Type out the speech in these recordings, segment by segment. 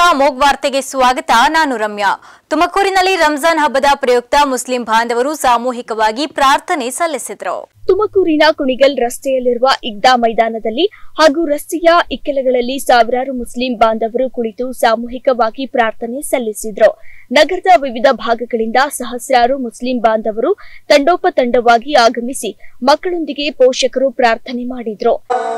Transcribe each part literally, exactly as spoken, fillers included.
ಅಮೋಘ್ ವಾರ್ತೆಗೆ ಸ್ವಾಗತ. ನಾನು ರಮ್ಯಾ. ತುಮಕೂರಿನಲ್ಲಿ ರಂಜಾನ್ ಹಬ್ಬದ ಪ್ರಯುಕ್ತ ಮುಸ್ಲಿಂ ಬಾಂಧವರು ಸಾಮೂಹಿಕವಾಗಿ ಪ್ರಾರ್ಥನೆ ಸಲ್ಲಿಸಿದರು. ತುಮಕೂರಿನ ಕುಣಿಗಲ್ ರಸ್ತೆಯಲ್ಲಿರುವ ಇಗ್ದಾ ಮೈದಾನದಲ್ಲಿ ಹಾಗೂ ರಸ್ತೆಯ ಇಕ್ಕೆಲಗಳಲ್ಲಿ ಸಾವಿರಾರು ಮುಸ್ಲಿಂ ಬಾಂಧವರು ಕುಳಿತು ಸಾಮೂಹಿಕವಾಗಿ ಪ್ರಾರ್ಥನೆ ಸಲ್ಲಿಸಿದರು. ನಗರದ ವಿವಿಧ ಭಾಗಗಳಿಂದ ಸಹಸ್ರಾರು ಮುಸ್ಲಿಂ ಬಾಂಧವರು ತಂಡೋಪತಂಡವಾಗಿ ಆಗಮಿಸಿ ಮಕ್ಕಳೊಂದಿಗೆ ಪೋಷಕರು ಪ್ರಾರ್ಥನೆ ಮಾಡಿದರು.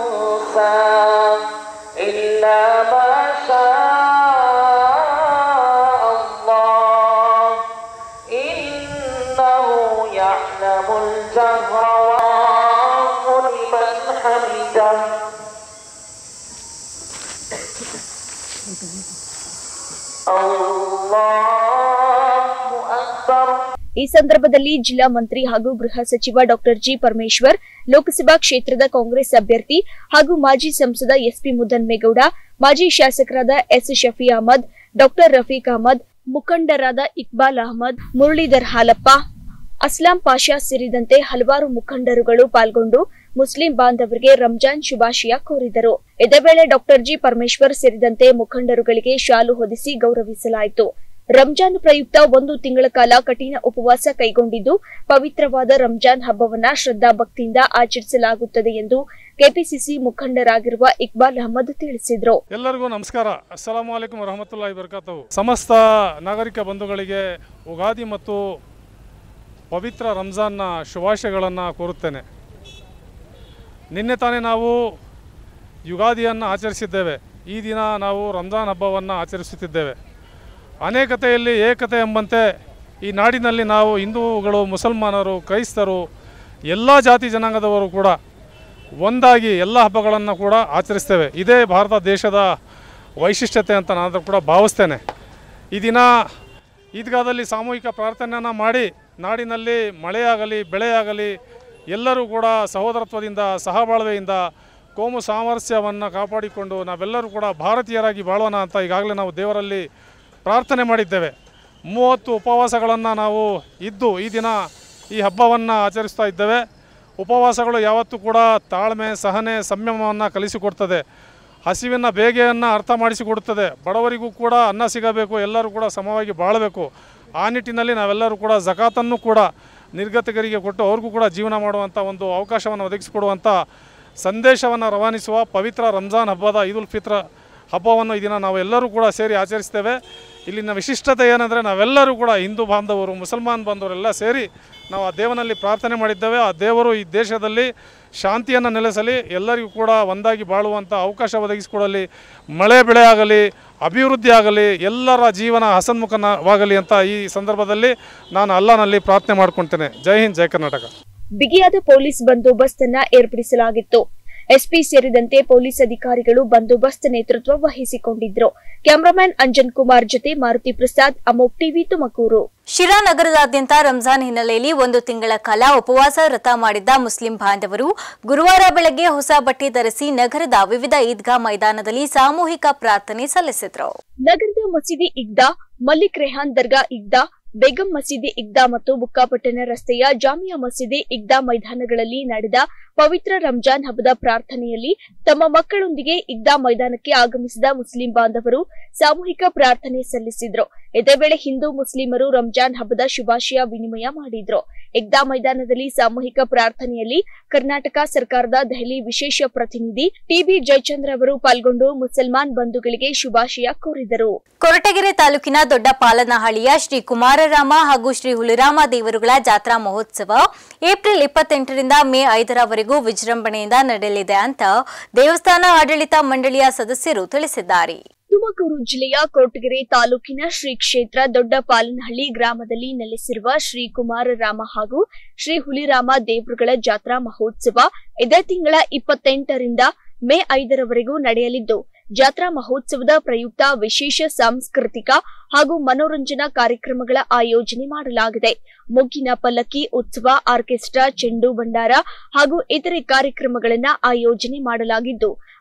ಈ ಸಂದರ್ಭದಲ್ಲಿ ಜಿಲ್ಲಾ ಮಂತ್ರಿ ಹಾಗೂ ಗೃಹ ಸಚಿವ ಡಾಕ್ಟರ್ ಜಿ ಪರಮೇಶ್ವರ್, ಲೋಕಸಭಾ ಕ್ಷೇತ್ರದ ಕಾಂಗ್ರೆಸ್ ಅಭ್ಯರ್ಥಿ ಹಾಗೂ ಮಾಜಿ ಸಂಸದ ಎಸ್ಪಿ ಮುದ್ದನ್ಮೇಗೌಡ, ಮಾಜಿ ಶಾಸಕರಾದ ಎಸ್ ಶಫಿ ಅಹಮದ್, ಡಾಕ್ಟರ್ ರಫೀಕ್ ಅಹಮದ್, ಮುಖಂಡರಾದ ಇಕ್ಬಾಲ್ ಅಹಮದ್, ಮುರಳೀಧರ್ ಹಾಲಪ್ಪ, ಅಸ್ಲಾಂ ಪಾಷಾ ಸೇರಿದಂತೆ ಹಲವಾರು ಮುಖಂಡರುಗಳು ಪಾಲ್ಗೊಂಡು ಮುಸ್ಲಿಂ ಬಾಂಧವರಿಗೆ ರಂಜಾನ್ ಶುಭಾಶಯ ಕೋರಿದರು. ಇದೇ ವೇಳೆ ಡಾಕ್ಟರ್ ಜಿ ಪರಮೇಶ್ವರ್ ಸೇರಿದಂತೆ ಮುಖಂಡರುಗಳಿಗೆ ಶಾಲು ಹೊದಿಸಿ ಗೌರವಿಸಲಾಯಿತು. ರಂಜಾನ್ ಪ್ರಯುಕ್ತ ಒಂದು ತಿಂಗಳ ಕಾಲ ಕಠಿಣ ಉಪವಾಸ ಕೈಗೊಂಡಿದ್ದು ಪವಿತ್ರವಾದ ರಂಜಾನ್ ಹಬ್ಬವನ್ನ ಶ್ರದ್ಧಾ ಭಕ್ತಿಯಿಂದ ಆಚರಿಸಲಾಗುತ್ತದೆ ಎಂದು ಕೆಪಿಸಿಸಿ ಮುಖಂಡರಾಗಿರುವ ಇಕ್ಬಾಲ್ ಅಹಮದ್ ತಿಳಿಸಿದರು. ಎಲ್ಲರಿಗೂ ನಮಸ್ಕಾರ. ಅಸ್ಸಲಾಮು ಅಲೈಕುಂ ವರಹಮತುಲ್ಲಾಹಿ ವಬರಕಾತುಹು. ಸಮಸ್ತ ನಾಗರಿಕ ಬಂಧುಗಳಿಗೆ ಉಗಾದಿ ಮತ್ತು ಪವಿತ್ರ ರಂಜಾನ್ನ ಶುಭಾಶಯಗಳನ್ನು ಕೋರುತ್ತೇನೆ. ನಿನ್ನೆ ತಾನೇ ನಾವು ಯುಗಾದಿಯನ್ನು ಆಚರಿಸಿದ್ದೇವೆ. ಈ ದಿನ ನಾವು ರಂಜಾನ್ ಹಬ್ಬವನ್ನು ಆಚರಿಸುತ್ತಿದ್ದೇವೆ. ಅನೇಕತೆಯಲ್ಲಿ ಏಕತೆ ಎಂಬಂತೆ ಈ ನಾಡಿನಲ್ಲಿ ನಾವು ಹಿಂದೂಗಳು, ಮುಸಲ್ಮಾನರು, ಕ್ರೈಸ್ತರು, ಎಲ್ಲ ಜಾತಿ ಜನಾಂಗದವರು ಕೂಡ ಒಂದಾಗಿ ಎಲ್ಲ ಹಬ್ಬಗಳನ್ನು ಕೂಡ ಆಚರಿಸ್ತೇವೆ. ಇದೇ ಭಾರತ ದೇಶದ ವೈಶಿಷ್ಟ್ಯತೆ ಅಂತ ನಾನು ಕೂಡ ಭಾವಿಸ್ತೇನೆ. ಈ ದಿನ ಈದ್ಗಾದಲ್ಲಿ ಸಾಮೂಹಿಕ ಪ್ರಾರ್ಥನೆಯನ್ನು ಮಾಡಿ ನಾಡಿನಲ್ಲಿ ಮಳೆಯಾಗಲಿ ಬೆಳೆಯಾಗಲಿ ಎಲ್ಲರೂ ಕೂಡ ಸಹೋದರತ್ವದಿಂದ ಸಹಬಾಳ್ವೆಯಿಂದ ಕೋಮು ಸಾಮರಸ್ಯವನ್ನು ಕಾಪಾಡಿಕೊಂಡು ನಾವೆಲ್ಲರೂ ಕೂಡ ಭಾರತೀಯರಾಗಿ ಬಾಳೋಣ ಅಂತ ಈಗಾಗಲೇ ನಾವು ದೇವರಲ್ಲಿ ಪ್ರಾರ್ಥನೆ ಮಾಡಿದ್ದೇವೆ. ಮೂವತ್ತು ಉಪವಾಸಗಳನ್ನು ನಾವು ಇದ್ದು ಈ ದಿನ ಈ ಹಬ್ಬವನ್ನು ಆಚರಿಸ್ತಾ ಇದ್ದೇವೆ. ಉಪವಾಸಗಳು ಯಾವತ್ತೂ ಕೂಡ ತಾಳ್ಮೆ, ಸಹನೆ, ಸಂಯಮವನ್ನು ಕಲಿಸಿಕೊಡ್ತದೆ. ಹಸಿವಿನ ಬೇಗೆಯನ್ನು ಅರ್ಥ ಮಾಡಿಸಿಕೊಡುತ್ತದೆ. ಬಡವರಿಗೂ ಕೂಡ ಅನ್ನ ಸಿಗಬೇಕು, ಎಲ್ಲರೂ ಕೂಡ ಸಮವಾಗಿ ಬಾಳಬೇಕು. ಆ ನಿಟ್ಟಿನಲ್ಲಿ ನಾವೆಲ್ಲರೂ ಕೂಡ ಝಕಾತನ್ನು ಕೂಡ ನಿರ್ಗತಿಕರಿಗೆ ಕೊಟ್ಟು ಅವ್ರಿಗೂ ಕೂಡ ಜೀವನ ಮಾಡುವಂಥ ಒಂದು ಅವಕಾಶವನ್ನು ಒದಗಿಸಿಕೊಡುವಂಥ ಸಂದೇಶವನ್ನು ರವಾನಿಸುವ ಪವಿತ್ರ ರಂಜಾನ್ ಹಬ್ಬದ ಈದ್ ಉಲ್ ಫಿತ್ರ್ ಹಬ್ಬವನ್ನು ಈ ದಿನ ನಾವು ಎಲ್ಲರೂ ಕೂಡ ಸೇರಿ ಆಚರಿಸ್ತೇವೆ. ಇಲ್ಲಿನ ವಿಶಿಷ್ಟತೆ ಏನಂದರೆ ನಾವೆಲ್ಲರೂ ಕೂಡ ಹಿಂದೂ ಬಾಂಧವರು, ಮುಸಲ್ಮಾನ್ ಬಾಂಧವರೆಲ್ಲ ಸೇರಿ ನಾವು ಆ ದೇವನಲ್ಲಿ ಪ್ರಾರ್ಥನೆ ಮಾಡಿದ್ದೇವೆ. ಆ ದೇವರು ಈ ದೇಶದಲ್ಲಿ ಶಾಂತಿಯನ್ನು ನೆಲೆಸಲಿ, ಎಲ್ಲರಿಗೂ ಕೂಡ ಒಂದಾಗಿ ಬಾಳುವಂಥ ಅವಕಾಶ ಒದಗಿಸಿಕೊಡಲಿ, ಮಳೆ ಬೆಳೆ ಆಗಲಿ, ಅಭಿವೃದ್ಧಿ ಆಗಲಿ, ಎಲ್ಲರ ಜೀವನ ಹಸನ್ಮುಖವಾಗಲಿ ಅಂತ ಈ ಸಂದರ್ಭದಲ್ಲಿ ನಾನು ಅಲ್ಲಾಹನಲ್ಲಿ ಪ್ರಾರ್ಥನೆ ಮಾಡ್ಕೊಳ್ತೇನೆ. ಜೈ ಹಿಂದ್, ಜೈ ಕರ್ನಾಟಕ. ಬಿಗಿಯಾದ ಪೊಲೀಸ್ ಬಂದೋಬಸ್ತ್ ಅನ್ನು ಏರ್ಪಡಿಸಲಾಗಿತ್ತು. ಎಸ್ಪಿ ಸೇರಿದಂತೆ ಪೊಲೀಸ್ ಅಧಿಕಾರಿಗಳು ಬಂದೋಬಸ್ತ್ ನೇತೃತ್ವ ವಹಿಸಿಕೊಂಡಿದ್ದರು. ಕ್ಯಾಮರಾಮನ್ ಅಂಜನ್ ಕುಮಾರ್ ಜೊತೆ ಮಾರುತಿ ಪ್ರಸಾದ್, ಅಮೋಘ್ ಟಿವಿ, ತುಮಕೂರು. ಶಿರಾ ನಗರದಾದ್ಯಂತ ರಂಜಾನ್ ಹಿನ್ನೆಲೆಯಲ್ಲಿ ಒಂದು ತಿಂಗಳ ಕಾಲ ಉಪವಾಸ ವ್ರತ ಮಾಡಿದ್ದ ಮುಸ್ಲಿಂ ಬಾಂಧವರು ಗುರುವಾರ ಬೆಳಗ್ಗೆ ಹೊಸ ಬಟ್ಟೆ ಧರಿಸಿ ನಗರದ ವಿವಿಧ ಈದ್ಗಾ ಮೈದಾನದಲ್ಲಿ ಸಾಮೂಹಿಕ ಪ್ರಾರ್ಥನೆ ಸಲ್ಲಿಸಿದರು. ನಗರದ ಮಸೀದಿ ಇಗ್ದಾ, ಮಲ್ಲಿಕ್ ರೆಹಾನ್ ದರ್ಗಾ ಇಗ್ದಾ, ಬೇಗಂ ಮಸೀದಿ ಇಗ್ದಾ ಮತ್ತು ಬುಕ್ಕಾಪಟ್ಟಣ ರಸ್ತೆಯ ಜಾಮಿಯಾ ಮಸೀದಿ ಇಗ್ದಾ ಮೈದಾನಗಳಲ್ಲಿ ನಡೆದ ಪವಿತ್ರ ರಂಜಾನ್ ಹಬ್ಬದ ಪ್ರಾರ್ಥನೆಯಲ್ಲಿ ತಮ್ಮ ಮಕ್ಕಳೊಂದಿಗೆ ಇಗ್ದಾ ಮೈದಾನಕ್ಕೆ ಆಗಮಿಸಿದ ಮುಸ್ಲಿಂ ಬಾಂಧವರು ಸಾಮೂಹಿಕ ಪ್ರಾರ್ಥನೆ ಸಲ್ಲಿಸಿದ್ರು. ಇದೇ ವೇಳೆ ಹಿಂದೂ ಮುಸ್ಲಿಮರು ರಂಜಾನ್ ಹಬ್ಬದ ಶುಭಾಶಯ ವಿನಿಮಯ ಮಾಡಿದ್ರು. ಇಗ್ದಾ ಮೈದಾನದಲ್ಲಿ ಸಾಮೂಹಿಕ ಪ್ರಾರ್ಥನೆಯಲ್ಲಿ ಕರ್ನಾಟಕ ಸರ್ಕಾರದ ದೆಹಲಿ ವಿಶೇಷ ಪ್ರತಿನಿಧಿ ಟಿಬಿ ಜಯಚಂದ್ರ ಅವರು ಪಾಲ್ಗೊಂಡು ಮುಸಲ್ಮಾನ್ ಬಂಧುಗಳಿಗೆ ಶುಭಾಶಯ ಕೋರಿದರು. ಕೊರಟಗೆರೆ ತಾಲೂಕಿನ ದೊಡ್ಡ ಪಾಲನಹಳ್ಳಿಯ ಶ್ರೀ ಕುಮಾರರಾಮ ಹಾಗೂ ಶ್ರೀ ಹುಲಿರಾಮ ದೇವರುಗಳ ಜಾತ್ರಾ ಮಹೋತ್ಸವ ಏಪ್ರಿಲ್ ಇಪ್ಪತ್ತೆಂಟರಿಂದ ಮೇ ಐದರವರೆಗೂ ವಿಜೃಂಭಣೆಯಿಂದ ನಡೆಯಲಿದೆ ಅಂತ ದೇವಸ್ಥಾನ ಆಡಳಿತ ಮಂಡಳಿಯ ಸದಸ್ಯರು ತಿಳಿಸಿದ್ದಾರೆ. ತುಮಕೂರು ಜಿಲ್ಲೆಯ ಕೊರಟಗೆರೆ ತಾಲೂಕಿನ ಶ್ರೀ ಕ್ಷೇತ್ರ ದೊಡ್ಡ ಪಾಲನಹಳ್ಳಿ ಗ್ರಾಮದಲ್ಲಿ ನೆಲೆಸಿರುವ ಶ್ರೀ ಕುಮಾರರಾಮ ಹಾಗೂ ಶ್ರೀ ಹುಲಿರಾಮ ದೇವರುಗಳ ಜಾತ್ರಾ ಮಹೋತ್ಸವ ಇದೇ ತಿಂಗಳ ಇಪ್ಪತ್ತೆಂಟರಿಂದ ಮೇ ಐದರವರೆಗೂ ನಡೆಯಲಿದ್ದು, ಜಾತ್ರಾ ಮಹೋತ್ಸವದ ಪ್ರಯುಕ್ತ ವಿಶೇಷ ಸಾಂಸ್ಕೃತಿಕ ಹಾಗೂ ಮನೋರಂಜನಾ ಕಾರ್ಯಕ್ರಮಗಳ ಆಯೋಜನೆ ಮಾಡಲಾಗಿದೆ. ಮುಗ್ಗಿನ ಪಲ್ಲಕ್ಕಿ ಉತ್ಸವ, ಆರ್ಕೆಸ್ಟ್ರಾ, ಚೆಂಡು ಭಂಡಾರ ಹಾಗೂ ಇತರೆ ಕಾರ್ಯಕ್ರಮಗಳನ್ನು ಆಯೋಜನೆ ಮಾಡಲಾಗಿದ್ದು,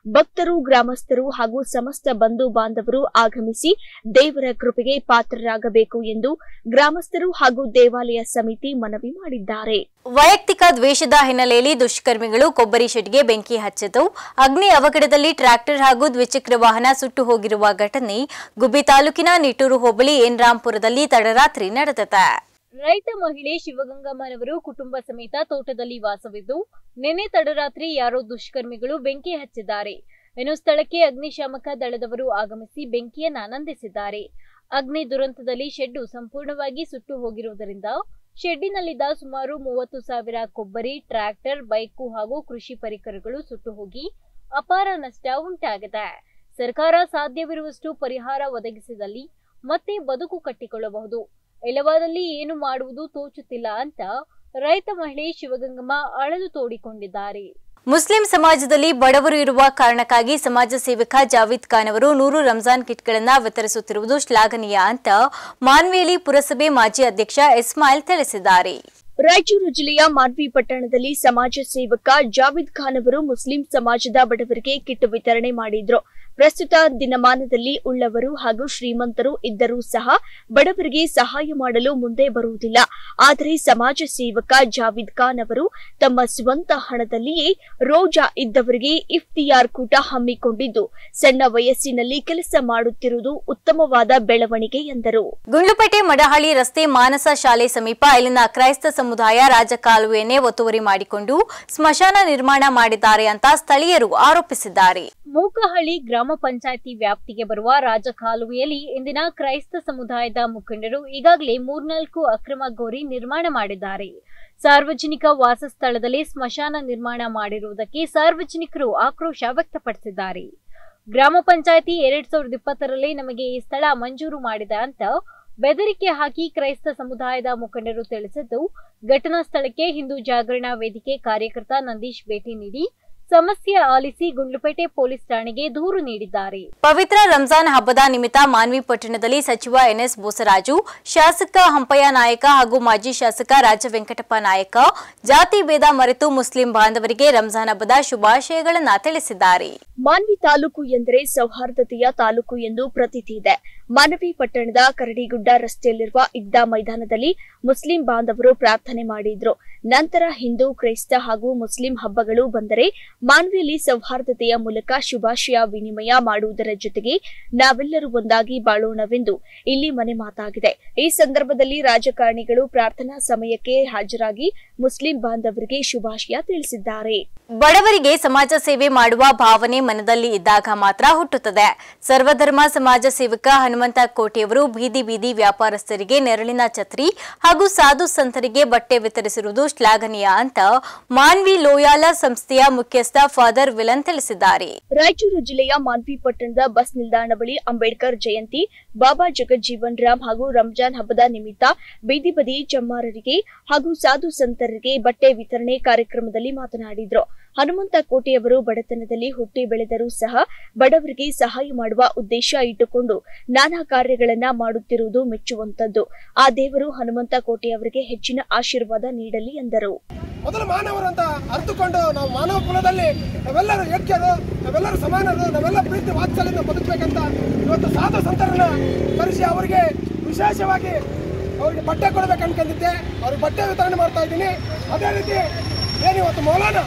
ಭಕ್ತರು, ಗ್ರಾಮಸ್ಥರು ಹಾಗೂ ಸಮಸ್ತ ಬಂಧು ಬಾಂಧವರು ಆಗಮಿಸಿ ದೇವರ ಕೃಪೆಗೆ ಪಾತ್ರರಾಗಬೇಕು ಎಂದು ಗ್ರಾಮಸ್ಥರು ಹಾಗೂ ದೇವಾಲಯ ಸಮಿತಿ ಮನವಿ ಮಾಡಿದ್ದಾರೆ. ವೈಯಕ್ತಿಕ ದ್ವೇಷದ ಹಿನ್ನೆಲೆಯಲ್ಲಿ ದುಷ್ಕರ್ಮಿಗಳು ಕೊಬ್ಬರಿ ಶೆಡ್ಗೆ ಬೆಂಕಿ ಹಚ್ಚಿದ್ದು, ಅಗ್ನಿ ಅವಘಡದಲ್ಲಿ ಟ್ರ್ಯಾಕ್ಟರ್ ಹಾಗೂ ದ್ವಿಚಕ್ರ ವಾಹನ ಸುಟ್ಟು ಹೋಗಿರುವ ಘಟನೆ ಗುಬ್ಬಿ ತಾಲೂಕಿನ ನಿಟ್ಟೂರು ಹೋಬಳಿ ಎನ್ರಾಂಪುರದಲ್ಲಿ ತಡರಾತ್ರಿ ನಡೆದಿದೆ. ರೈತ ಮಹಿಳೆ ಶಿವಗಂಗಮ್ಮನವರು ಕುಟುಂಬ ಸಮೇತ ತೋಟದಲ್ಲಿ ವಾಸವಿದ್ದು, ನಿನ್ನೆ ತಡರಾತ್ರಿ ಯಾರೋ ದುಷ್ಕರ್ಮಿಗಳು ಬೆಂಕಿ ಹಚ್ಚಿದ್ದಾರೆ. ಇನ್ನು ಸ್ಥಳಕ್ಕೆ ಅಗ್ನಿಶಾಮಕ ದಳದವರು ಆಗಮಿಸಿ ಬೆಂಕಿಯನ್ನ ನಂದಿಸಿದ್ದಾರೆ. ಅಗ್ನಿ ದುರಂತದಲ್ಲಿ ಶೆಡ್ಡು ಸಂಪೂರ್ಣವಾಗಿ ಸುಟ್ಟು ಹೋಗಿರುವುದರಿಂದ ಶೆಡ್ಡಿನಲ್ಲಿದ್ದ ಸುಮಾರು ಮೂವತ್ತು ಸಾವಿರ ಕೊಬ್ಬರಿ, ಟ್ರ್ಯಾಕ್ಟರ್, ಬೈಕು ಹಾಗೂ ಕೃಷಿ ಪರಿಕರಗಳು ಸುಟ್ಟು ಹೋಗಿ ಅಪಾರ ನಷ್ಟ ಉಂಟಾಗಿದೆ. ಸರ್ಕಾರ ಸಾಧ್ಯವಿರುವಷ್ಟು ಪರಿಹಾರ ಒದಗಿಸಿದಲ್ಲಿ ಮತ್ತೆ ಬದುಕು ಕಟ್ಟಿಕೊಳ್ಳಬಹುದು. ಇಲ್ಲವಾದಲ್ಲಿ ಏನು ಮಾಡುವುದು ತೋಚುತ್ತಿಲ್ಲ ಅಂತ ರೈತ ಮಹಿಳೆ ಶಿವಗಂಗಮ್ಮ ಅಳಲು ತೋಡಿಕೊಂಡಿದ್ದಾರೆ. ಮುಸ್ಲಿಂ ಸಮಾಜದಲ್ಲಿ ಬಡವರು ಇರುವ ಕಾರಣಕ್ಕಾಗಿ ಸಮಾಜ ಸೇವಕ ಜಾವೀದ್ ಖಾನ್ ಅವರು ನೂರು ರಂಜಾನ್ ಕಿಟ್ಗಳನ್ನು ವಿತರಿಸುತ್ತಿರುವುದು ಶ್ಲಾಘನೀಯ ಅಂತ ಮಾನ್ವಿಯಲ್ಲಿ ಪುರಸಭೆ ಮಾಜಿ ಅಧ್ಯಕ್ಷ ಇಸ್ಮಾಯಿಲ್ ತಿಳಿಸಿದ್ದಾರೆ. ರಾಯಚೂರು ಜಿಲ್ಲೆಯ ಮಾನ್ವಿ ಪಟ್ಟಣದಲ್ಲಿ ಸಮಾಜ ಸೇವಕ ಜಾವೀದ್ ಖಾನ್ ಅವರು ಮುಸ್ಲಿಂ ಸಮಾಜದ ಬಡವರಿಗೆ ಕಿಟ್ ವಿತರಣೆ ಮಾಡಿದ್ರು. ಪ್ರಸ್ತುತ ದಿನಮಾನದಲ್ಲಿ ಉಳ್ಳವರು ಹಾಗೂ ಶ್ರೀಮಂತರು ಇದ್ದರೂ ಸಹ ಬಡವರಿಗೆ ಸಹಾಯ ಮಾಡಲು ಮುಂದೆ ಬರುವುದಿಲ್ಲ. ಆದರೆ ಸಮಾಜ ಸೇವಕ ಜಾವೀದ್ ಖಾನ್ ಅವರು ತಮ್ಮ ಸ್ವಂತ ಹಣದಲ್ಲಿಯೇ ರೋಜಾ ಇದ್ದವರಿಗೆ ಇಫ್ತಿಯಾರ್ ಕೂಟ ಹಮ್ಮಿಕೊಂಡಿದ್ದು, ಸಣ್ಣ ವಯಸ್ಸಿನಲ್ಲಿ ಕೆಲಸ ಮಾಡುತ್ತಿರುವುದು ಉತ್ತಮವಾದ ಬೆಳವಣಿಗೆ ಎಂದರು. ಗುಂಡ್ಲುಪೇಟೆ ಮಡಹಳ್ಳಿ ರಸ್ತೆ ಮಾನಸ ಶಾಲೆ ಸಮೀಪ ಇಲ್ಲಿನ ಕ್ರೈಸ್ತ ಸಮುದಾಯ ರಾಜಕಾಲುವೆಯನ್ನೇ ಒತ್ತುವರಿ ಮಾಡಿಕೊಂಡು ಸ್ಮಶಾನ ನಿರ್ಮಾಣ ಮಾಡಿದ್ದಾರೆ ಅಂತ ಸ್ಥಳೀಯರು ಆರೋಪಿಸಿದ್ದಾರೆ. ಮೂಕಹಳ್ಳಿ ಗ್ರಾಮ ಪಂಚಾಯಿತಿ ವ್ಯಾಪ್ತಿಗೆ ಬರುವ ರಾಜಕಾಲುವೆಯಲ್ಲಿ ಇಂದಿನ ಕ್ರೈಸ್ತ ಸಮುದಾಯದ ಮುಖಂಡರು ಈಗಾಗಲೇ ಮೂರ್ನಾಲ್ಕು ಅಕ್ರಮ ಗೋರಿ ನಿರ್ಮಾಣ ಮಾಡಿದ್ದಾರೆ. ಸಾರ್ವಜನಿಕ ವಾಸಸ್ಥಳದಲ್ಲಿ ಸ್ಮಶಾನ ನಿರ್ಮಾಣ ಮಾಡಿರುವುದಕ್ಕೆ ಸಾರ್ವಜನಿಕರು ಆಕ್ರೋಶ ವ್ಯಕ್ತಪಡಿಸಿದ್ದಾರೆ. ಗ್ರಾಮ ಪಂಚಾಯಿತಿ ಎರಡ್ ಸಾವಿರದ ಇಪ್ಪತ್ತರಲ್ಲಿ ನಮಗೆ ಈ ಸ್ಥಳ ಮಂಜೂರು ಮಾಡಿದೆ ಅಂತ ಬೆದರಿಕೆ ಹಾಕಿ ಕ್ರೈಸ್ತ ಸಮುದಾಯದ ಮುಖಂಡರು ತಿಳಿಸಿದ್ದು, ಘಟನಾ ಸ್ಥಳಕ್ಕೆ ಹಿಂದೂ ಜಾಗರಣಾ ವೇದಿಕೆ ಕಾರ್ಯಕರ್ತ ನಂದೀಶ್ ಭೇಟಿ ನೀಡಿ ಸಮಸ್ಯೆ ಆಲಿಸಿ ಗುಂಡ್ಲುಪೇಟೆ ಪೊಲೀಸ್ ಠಾಣೆಗೆ ದೂರು ನೀಡಿದ್ದಾರೆ. ಪವಿತ್ರ ರಂಜಾನ್ ಹಬ್ಬದ ನಿಮಿತ್ತ ಮಾನ್ವಿ ಪಟ್ಟಣದಲ್ಲಿ ಸಚಿವ ಎನ್ಎಸ್ ಬೋಸರಾಜು, ಶಾಸಕ ಹಂಪಯ್ಯ ನಾಯಕ ಹಾಗೂ ಮಾಜಿ ಶಾಸಕ ರಾಜ ವೆಂಕಟಪ್ಪ ನಾಯಕ ಜಾತಿ ಭೇದ ಮರೆತು ಮುಸ್ಲಿಂ ಬಾಂಧವರಿಗೆ ರಂಜಾನ್ ಹಬ್ಬದ ಶುಭಾಶಯಗಳನ್ನು ತಿಳಿಸಿದ್ದಾರೆ. ಮಾನ್ವಿ ತಾಲೂಕು ಎಂದರೆ ಸೌಹಾರ್ದತೆಯ ತಾಲೂಕು ಎಂದು ಪ್ರತೀತಿ ಇದೆ. ಮಾನ್ವಿ ಪಟ್ಟಣದ ಕರಡಿಗುಡ್ಡ ರಸ್ತೆಯಲ್ಲಿರುವ ಇದ್ದ ಮೈದಾನದಲ್ಲಿ ಮುಸ್ಲಿಂ ಬಾಂಧವರು ಪ್ರಾರ್ಥನೆ ಮಾಡಿದ್ರು. ನಂತರ ಹಿಂದೂ, ಕ್ರೈಸ್ತ ಹಾಗೂ ಮುಸ್ಲಿಂ ಹಬ್ಬಗಳು ಬಂದರೆ ಮಾನ್ವಿಯಲ್ಲಿ ಸೌಹಾರ್ದತೆಯ ಮೂಲಕ ಶುಭಾಶಯ ವಿನಿಮಯ ಮಾಡುವುದರ ಜೊತೆಗೆ ನಾವೆಲ್ಲರೂ ಒಂದಾಗಿ ಬಾಳೋಣವೆಂದು ಇಲ್ಲಿ ಮನೆ ಮಾತಾಗಿದೆ. ಈ ಸಂದರ್ಭದಲ್ಲಿ ರಾಜಕಾರಣಿಗಳು ಪ್ರಾರ್ಥನಾ ಸಮಯಕ್ಕೆ ಹಾಜರಾಗಿ ಮುಸ್ಲಿಂ ಬಾಂಧವರಿಗೆ ಶುಭಾಶಯ ತಿಳಿಸಿದ್ದಾರೆ. ಬಡವರಿಗೆ ಸಮಾಜ ಸೇವೆ ಮಾಡುವ ಭಾವನೆ ಮನದಲ್ಲಿ ಇದ್ದಾಗ ಮಾತ್ರ ಹುಟ್ಟುತ್ತದೆ. ಸರ್ವಧರ್ಮ ಸಮಾಜ ಸೇವಕ ಹನುಮಂತ ಕೋಟೆಯವರು ಬೀದಿ ಬೀದಿ ವ್ಯಾಪಾರಸ್ಥರಿಗೆ ನೆರಳಿನ ಛತ್ರಿ ಹಾಗೂ ಸಾಧು ಸಂತರಿಗೆ ಬಟ್ಟೆ ವಿತರಿಸಿರುವುದು ಶ್ಲಾಘನೀಯ ಅಂತ ಮಾನ್ವಿ ಲೋಯಾಲ ಸಂಸ್ಥೆಯ ಮುಖ್ಯಸ್ಥ ಫಾದರ್ ವಿಲನ್ ತಿಳಿಸಿದ್ದಾರೆ. ರಾಯಚೂರು ಜಿಲ್ಲೆಯ ಮಾನ್ವಿ ಪಟ್ಟಣದ ಬಸ್ ನಿಲ್ದಾಣ ಬಳಿ ಅಂಬೇಡ್ಕರ್ ಜಯಂತಿ, ಬಾಬಾ ಜಗಜ್ಜೀವನ್ ರಾಮ್ ಹಾಗೂ ರಂಜಾನ್ ಹಬ್ಬದ ನಿಮಿತ್ತ ಬೀದಿ ಬದಿ ಚಮ್ಮಾರರಿಗೆ ಹಾಗೂ ಸಾಧು ಸಂತರಿಗೆ ಬಟ್ಟೆ ವಿತರಣೆ ಕಾರ್ಯಕ್ರಮದಲ್ಲಿ ಮಾತನಾಡಿದ್ರು. ಹನುಮಂತ ಕೋಟೆಯವರು ಬಡತನದಲ್ಲಿ ಹುಟ್ಟಿ ಬೆಳೆದರೂ ಸಹ ಬಡವರಿಗೆ ಸಹಾಯ ಮಾಡುವ ಉದ್ದೇಶ ಇಟ್ಟುಕೊಂಡು ನಾನಾ ಕಾರ್ಯಗಳನ್ನ ಮಾಡುತ್ತಿರುವುದು ಮೆಚ್ಚುವಂತದ್ದು. ಆ ದೇವರು ಹನುಮಂತ ಕೋಟೆಯವರಿಗೆ ಹೆಚ್ಚಿನ ಆಶೀರ್ವಾದ ನೀಡಲಿ ಎಂದರು. ಮೊದಲು ಮಾನವರು ಅಂತ ಅರ್ಥಕೊಂಡು ನಾವು ಮಾನವ ಕುಲದಲ್ಲಿ ನಾವೆಲ್ಲರೂ ಯೋಗ್ಯರು, ನಾವೆಲ್ಲರೂ ಸಮಾನರು, ನಾವೆಲ್ಲ ಪ್ರೀತಿ ವಾತ್ಸಲ್ಯದಿಂದ ಬದುಕಬೇಕಂತ ಇವತ್ತು ಸಾಧು ಸಂತರನ್ನ ಕರೆಸಿ ಅವರಿಗೆ ವಿಶೇಷವಾಗಿ ಅವರಿಗೆ ಬಟ್ಟೆ ಕೊಡಬೇಕು ಅನ್ಕೊಂಡಿದ್ದೆ. ಅವ್ರಿಗೆ ಬಟ್ಟೆ ವಿತರಣೆ ಮಾಡ್ತಾ ಇದ್ದೀನಿ. ಅದೇ ರೀತಿ ಏನು ಇವತ್ತು ಮೌಲಾನ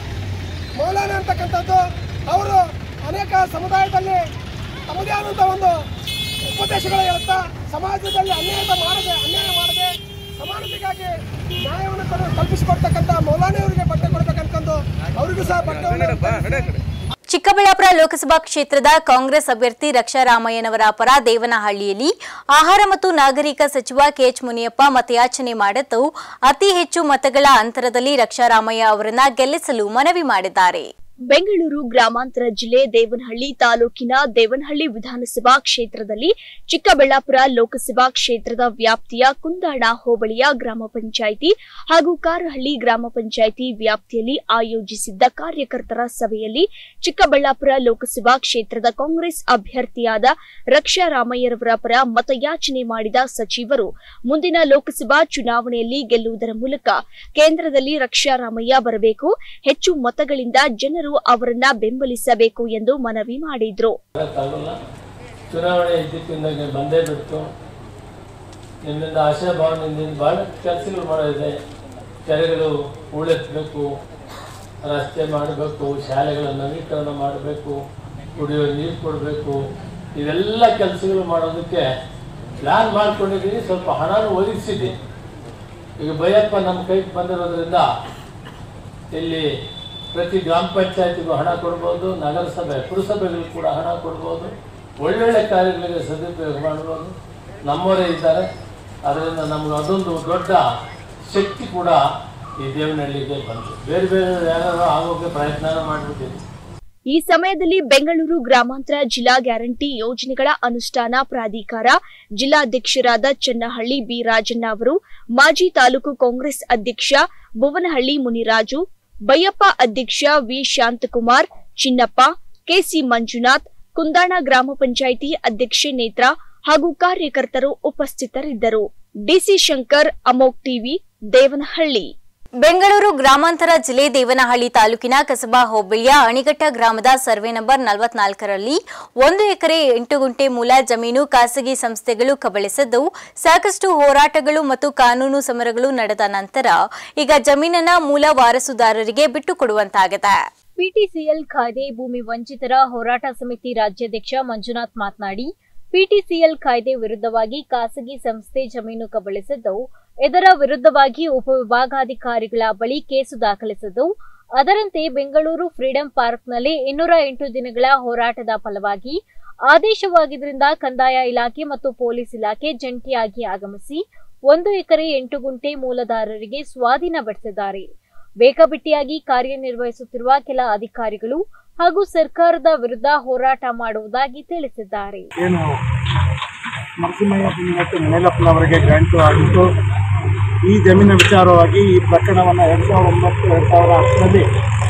ಮೌಲಾನ ಅಂತಕ್ಕಂಥದ್ದು ಅವರು ಅನೇಕ ಸಮುದಾಯದಲ್ಲಿ ತಮ್ಮದೇ ಆದಂಥ ಒಂದು ಉಪದೇಶಗಳು ಹೇಳುತ್ತಾ ಸಮಾಜದಲ್ಲಿ ಅನ್ಯಾಯ ಮಾಡದೆ ಅನ್ಯಾಯ ಮಾಡದೆ ಸಮಾನತೆಗಾಗಿ ನ್ಯಾಯವನ್ನು ಕಲ್ಪಿಸಿಕೊಡ್ತಕ್ಕಂಥ ಮೌಲಾನಿಯವರಿಗೆ ಬಟ್ಟೆ ಕೊಡಬೇಕಂತಂದು ಅವರಿಗೂ ಸಹ ಬಟ್ಟೆ. ಚಿಕ್ಕಬಳ್ಳಾಪುರ ಲೋಕಸಭಾ ಕ್ಷೇತ್ರದ ಕಾಂಗ್ರೆಸ್ ಅಭ್ಯರ್ಥಿ ರಕ್ಷಾ ರಾಮಯ್ಯನವರ ಪರ ದೇವನಹಳ್ಳಿಯಲ್ಲಿ ಆಹಾರ ಮತ್ತು ನಾಗರಿಕ ಸಚಿವ ಕೆಎಚ್ ಮುನಿಯಪ್ಪ ಮತಯಾಚನೆ ಮಾಡಿದ್ದು, ಅತಿ ಹೆಚ್ಚು ಮತಗಳ ಅಂತರದಲ್ಲಿ ರಕ್ಷಾ ರಾಮಯ್ಯ ಅವರನ್ನ ಗೆಲ್ಲಿಸಲು ಮನವಿ ಮಾಡಿದ್ದಾರೆ. ಬೆಂಗಳೂರು ಗ್ರಾಮಾಂತರ ಜಿಲ್ಲೆ ದೇವನಹಳ್ಳಿ ತಾಲೂಕಿನ ದೇವನಹಳ್ಳಿ ವಿಧಾನಸಭಾ ಕ್ಷೇತ್ರದಲ್ಲಿ ಚಿಕ್ಕಬಳ್ಳಾಪುರ ಲೋಕಸಭಾ ಕ್ಷೇತ್ರದ ವ್ಯಾಪ್ತಿಯ ಕುಂದಾಣ ಹೋಬಳಿಯ ಗ್ರಾಮ ಪಂಚಾಯಿತಿ ಹಾಗೂ ಕಾರಹಳ್ಳಿ ಗ್ರಾಮ ಪಂಚಾಯಿತಿ ವ್ಯಾಪ್ತಿಯಲ್ಲಿ ಆಯೋಜಿಸಿದ್ದ ಕಾರ್ಯಕರ್ತರ ಸಭೆಯಲ್ಲಿ ಚಿಕ್ಕಬಳ್ಳಾಪುರ ಲೋಕಸಭಾ ಕ್ಷೇತ್ರದ ಕಾಂಗ್ರೆಸ್ ಅಭ್ಯರ್ಥಿಯಾದ ರಕ್ಷಾ ರಾಮಯ್ಯರವರ ಪರ ಮತಯಾಚನೆ ಮಾಡಿದ ಸಚಿವರು ಮುಂದಿನ ಲೋಕಸಭಾ ಚುನಾವಣೆಯಲ್ಲಿ ಗೆಲ್ಲುವುದರ ಮೂಲಕ ಕೇಂದ್ರದಲ್ಲಿ ರಕ್ಷಾ ರಾಮಯ್ಯ ಬರಬೇಕು, ಹೆಚ್ಚು ಮತಗಳಿಂದ ಜನರು ಎಲ್ಲರೂ ಅವರನ್ನ ಬೆಂಬಲಿಸಬೇಕು ಎಂದು ಮನವಿ ಮಾಡಿದ್ರು. ಚುನಾವಣೆ ಇದ್ದಕ್ಕಿಂದಾಗೆ ಬಂದೇ ಬಿಡ್ತು. ನಿಮ್ಮಿಂದ ಆಶಾಭಾವನೆಯಿಂದ ಭಾಳ ಕೆಲಸಗಳು ಮಾಡೋದಿದೆ. ಕೆರೆಗಳು ಹೂಳೆತ್ತಬೇಕು, ರಸ್ತೆ ಮಾಡಬೇಕು, ಶಾಲೆಗಳ ನವೀಕರಣ ಮಾಡಬೇಕು, ಕುಡಿಯೋ ನೀರು ಕೊಡಬೇಕು, ಇವೆಲ್ಲ ಕೆಲಸಗಳು ಮಾಡೋದಕ್ಕೆ ಪ್ಲ್ಯಾನ್ ಮಾಡ್ಕೊಂಡಿದ್ದೀನಿ. ಸ್ವಲ್ಪ ಹಣನೂ ಒದಗಿಸಿದ್ದೆ. ಈಗ ಭಯಪ್ಪ ನಮ್ಮ ಕೈಗೆ ಬಂದಿರೋದ್ರಿಂದ ಇಲ್ಲಿ ಪ್ರತಿ ಗ್ರಾಮ ಪಂಚಾಯತಿಗೂ ಹಣ ಕೊಡ್ಬೋದು, ನಗರಸಭೆ ಪುರಸಭೆಗಳು ಕೂಡ ಹಣ ಕೊಡ್ಬೋದು, ಒಳ್ಳೊಳ್ಳೆ ಕಾರ್ಯಗಳಿಗೆ ಸದುಪಯೋಗ ಮಾಡ್ಬೋದು. ನಮ್ಮವರೇ ಇದ್ದಾರೆ. ಅದರಿಂದ ನಮ್ಗೆ ಅದೊಂದು ದೊಡ್ಡ ಶಕ್ತಿ ಕೂಡ ಈ ದೇವನಹಳ್ಳಿಗೆ ಬಂತು. ಬೇರೆ ಬೇರೆ ಯಾರು ಆಗೋಕ್ಕೆ ಪ್ರಯತ್ನ ಮಾಡಿಬಿಟ್ಟಿದೆ. ಈ ಸಮಯದಲ್ಲಿ ಬೆಂಗಳೂರು ಗ್ರಾಮಾಂತರ ಜಿಲ್ಲಾ ಗ್ಯಾರಂಟಿ ಯೋಜನೆಗಳ ಅನುಷ್ಠಾನ ಪ್ರಾಧಿಕಾರ ಜಿಲ್ಲಾಧ್ಯಕ್ಷರಾದ ಚನ್ನಹಳ್ಳಿ ಬಿ ರಾಜಣ್ಣ ಅವರು, ಮಾಜಿ ತಾಲೂಕು ಕಾಂಗ್ರೆಸ್ ಅಧ್ಯಕ್ಷ ಭುವನಹಳ್ಳಿ ಮುನಿರಾಜು, ಬೈಯಪ್ಪ ಅಧ್ಯಕ್ಷ ವಿ ಶಾಂತಕುಮಾರ್, ಚಿನ್ನಪ್ಪ, ಕೆಸಿ ಮಂಜುನಾಥ್, ಕುಂದಾಣ ಗ್ರಾಮ ಪಂಚಾಯಿತಿ ಅಧ್ಯಕ್ಷೆ ನೇತ್ರಾ ಹಾಗೂ ಕಾರ್ಯಕರ್ತರು ಉಪಸ್ಥಿತರಿದ್ದರು. ಡಿಸಿ ಶಂಕರ್, ಅಮೋಕ್ ಟಿವಿ, ದೇವನಹಳ್ಳಿ. ಬೆಂಗಳೂರು ಗ್ರಾಮಾಂತರ ಜಿಲ್ಲೆ ದೇವನಹಳ್ಳಿ ತಾಲೂಕಿನ ಕಸಬಾ ಹೋಬಳಿಯ ಅಣಿಘಟ್ಟ ಗ್ರಾಮದ ಸರ್ವೆ ನಂಬರ್ ನಲವತ್ನಾಲ್ಕರಲ್ಲಿ ಒಂದು ಎಕರೆ ಎಂಟು ಗುಂಟೆ ಮೂಲ ಜಮೀನು ಖಾಸಗಿ ಸಂಸ್ಥೆಗಳು ಕಬಳಿಸಿದ್ದು ಸಾಕಷ್ಟು ಹೋರಾಟಗಳು ಮತ್ತು ಕಾನೂನು ಸಮರಗಳು ನಡೆದ ನಂತರ ಈಗ ಜಮೀನನ್ನ ಮೂಲ ವಾರಸುದಾರರಿಗೆ ಬಿಟ್ಟುಕೊಡುವಂತಾಗಿದೆ. ಪಿಟಿಸಿಎಲ್ ಕಾಯ್ದೆ ಭೂಮಿ ವಂಚಿತರ ಹೋರಾಟ ಸಮಿತಿ ರಾಜ್ಯಾಧ್ಯಕ್ಷ ಮಂಜುನಾಥ್ ಮಾತನಾಡಿ, ಪಿಟಿಸಿಎಲ್ ಕಾಯ್ದೆ ವಿರುದ್ಧವಾಗಿ ಖಾಸಗಿ ಸಂಸ್ಥೆ ಜಮೀನು ಕಬಳಿಸಿದ್ದು ಇದರ ವಿರುದ್ಧವಾಗಿ ಉಪವಿಭಾಗಾಧಿಕಾರಿಗಳ ಬಳಿ ಕೇಸು ದಾಖಲಿಸಿದ್ದು ಅದರಂತೆ ಬೆಂಗಳೂರು ಫ್ರೀಡಂ ಪಾರ್ಕ್ನಲ್ಲಿ ಇನ್ನೂರ ಎಂಟು ದಿನಗಳ ಹೋರಾಟದ ಫಲವಾಗಿ ಆದೇಶವಾಗಿದ್ದರಿಂದ ಕಂದಾಯ ಇಲಾಖೆ ಮತ್ತು ಪೊಲೀಸ್ ಇಲಾಖೆ ಜಂಟಿಯಾಗಿ ಆಗಮಿಸಿ ಒಂದು ಎಕರೆ ಎಂಟು ಗುಂಟೆ ಮೂಲದಾರರಿಗೆ ಸ್ವಾಧೀನಪಡಿಸಿದ್ದಾರೆ. ಬೇಕಾಬಿಟ್ಟಿಯಾಗಿ ಕಾರ್ಯನಿರ್ವಹಿಸುತ್ತಿರುವ ಕೆಲ ಅಧಿಕಾರಿಗಳು ಹಾಗೂ ಸರ್ಕಾರದ ವಿರುದ್ಧ ಹೋರಾಟ ಮಾಡುವುದಾಗಿ ತಿಳಿಸಿದ್ದಾರೆ. ಏನು ನರಸಿಂಹಯ್ಯ ಮತ್ತು ಮನೇಲಪ್ಪನವರಿಗೆ ಗ್ರಾಂಟು ಆಗಿತ್ತು. ಈ ಜಮೀನು ವಿಚಾರವಾಗಿ ಈ ಪ್ರಕರಣವನ್ನು ಎರಡು ಸಾವಿರದ ಒಂಬತ್ತು ಎರಡು ಸಾವಿರದ ಹತ್ತರಲ್ಲಿ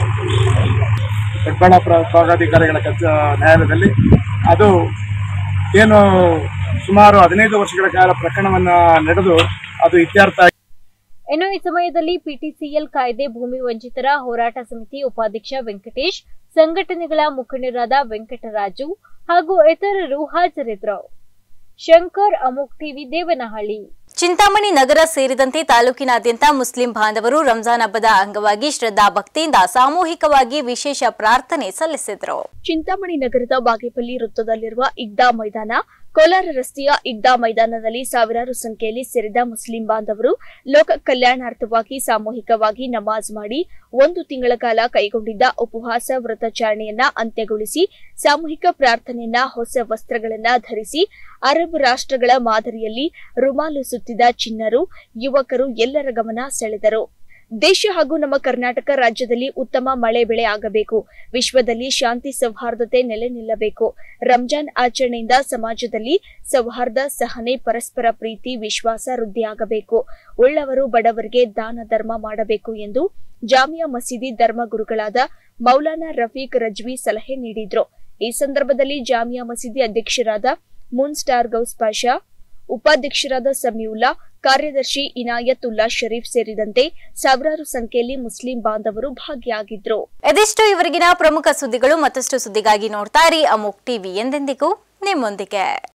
ದೊಡ್ಡಬಳ್ಳಾಪುರ ವಿಭಾಗಾಧಿಕಾರಿಗಳ ಕಚ ನ್ಯಾಯಾಲಯದಲ್ಲಿ ಅದು ಏನು ಸುಮಾರು ಹದಿನೈದು ವರ್ಷಗಳ ಕಾಲ ಪ್ರಕರಣವನ್ನು ನಡೆದು ಅದು ಇತ್ಯರ್ಥ. ಇನ್ನು ಈ ಸಮಯದಲ್ಲಿ ಪಿಟಿಸಿಎಲ್ ಕಾಯ್ದೆ ಭೂಮಿ ವಂಚಿತರ ಹೋರಾಟ ಸಮಿತಿ ಉಪಾಧ್ಯಕ್ಷ ವೆಂಕಟೇಶ್, ಸಂಘಟನೆಗಳ ಮುಖಂಡರಾದ ವೆಂಕಟರಾಜು ಹಾಗೂ ಇತರರು ಹಾಜರಿದ್ದರು. ಶಂಕರ್, ಅಮೋಕ್ ಟಿವಿ, ದೇವನಹಳ್ಳಿ. ಚಿಂತಾಮಣಿ ನಗರ ಸೇರಿದಂತೆ ತಾಲೂಕಿನಾದ್ಯಂತ ಮುಸ್ಲಿಂ ಬಾಂಧವರು ರಂಜಾನ್ ಹಬ್ಬದ ಅಂಗವಾಗಿ ಶ್ರದ್ಧಾ ಭಕ್ತಿಯಿಂದ ಸಾಮೂಹಿಕವಾಗಿ ವಿಶೇಷ ಪ್ರಾರ್ಥನೆ ಸಲ್ಲಿಸಿದರು. ಚಿಂತಾಮಣಿ ನಗರದ ಬಾಗೇಪಲ್ಲಿ ವೃತ್ತದಲ್ಲಿರುವ ಇಗ್ದಾ ಮೈದಾನ, ಕೋಲಾರ ರಸ್ತೆಯ ಇಗ್ದಾ ಮೈದಾನದಲ್ಲಿ ಸಾವಿರಾರು ಸಂಖ್ಯೆಯಲ್ಲಿ ಸೇರಿದ ಮುಸ್ಲಿಂ ಬಾಂಧವರು ಲೋಕ ಕಲ್ಯಾಣಾರ್ಥವಾಗಿ ಸಾಮೂಹಿಕವಾಗಿ ನಮಾಜ್ ಮಾಡಿ ಒಂದು ತಿಂಗಳ ಕಾಲ ಕೈಗೊಂಡಿದ್ದ ಉಪವಾಸ ವ್ರತಾಚರಣೆಯನ್ನ ಅಂತ್ಯಗೊಳಿಸಿ ಸಾಮೂಹಿಕ ಪ್ರಾರ್ಥನೆಯನ್ನ ಹೊಸ ವಸ್ತ್ರಗಳನ್ನ ಧರಿಸಿ ಅರಬ್ ರಾಷ್ಟ್ರಗಳ ಮಾದರಿಯಲ್ಲಿ ರುಮಾಲು ಸುತ್ತಿದ ಚಿನ್ನರು, ಯುವಕರು ಎಲ್ಲರ ಗಮನ ಸೆಳೆದರು. ದೇಶ ಹಾಗೂ ನಮ್ಮ ಕರ್ನಾಟಕ ರಾಜ್ಯದಲ್ಲಿ ಉತ್ತಮ ಮಳೆ ಬೆಳೆ ಆಗಬೇಕು. ವಿಶ್ವದಲ್ಲಿ ಶಾಂತಿ ಸೌಹಾರ್ದತೆ ನೆಲೆ ನಿಲ್ಲಬೇಕು. ರಂಜಾನ್ ಆಚರಣೆಯಿಂದ ಸಮಾಜದಲ್ಲಿ ಸೌಹಾರ್ದ, ಸಹನೆ, ಪರಸ್ಪರ ಪ್ರೀತಿ, ವಿಶ್ವಾಸ ವೃದ್ಧಿಯಾಗಬೇಕು. ಉಳ್ಳವರು ಬಡವರಿಗೆ ದಾನ ಧರ್ಮ ಮಾಡಬೇಕು ಎಂದು ಜಾಮಿಯಾ ಮಸೀದಿ ಧರ್ಮಗುರುಗಳಾದ ಮೌಲಾನಾ ರಫೀಕ್ ರಜ್ವಿ ಸಲಹೆ ನೀಡಿದ್ರು. ಈ ಸಂದರ್ಭದಲ್ಲಿ ಜಾಮಿಯಾ ಮಸೀದಿ ಅಧ್ಯಕ್ಷರಾದ ಮುನ್ ಸ್ಟಾರ್ ಗೌಸ್ ಪಾಷಾ, ಉಪಾಧ್ಯಕ್ಷರಾದ ಸಮೀವುಲ್ಲಾ, ಕಾರ್ಯದರ್ಶಿ ಇನಾಯತುಲ್ಲಾ ಶರೀಫ್ ಸೇರಿದಂತೆ ಸಾವಿರಾರು ಸಂಖ್ಯೆಯಲ್ಲಿ ಮುಸ್ಲಿಂ ಬಾಂಧವರು ಭಾಗಿಯಾಗಿದ್ರು. ಇದೆಷ್ಟು ಇವರಿಗಿನ ಪ್ರಮುಖ ಸುದ್ದಿಗಳು. ಮತ್ತಷ್ಟು ಸುದ್ದಿಗಾಗಿ ನೋಡ್ತಾ ಇರಿ ಅಮೋಕ್ ಟಿವಿ, ಎಂದೆಂದಿಗೂ ನಿಮ್ಮೊಂದಿಗೆ.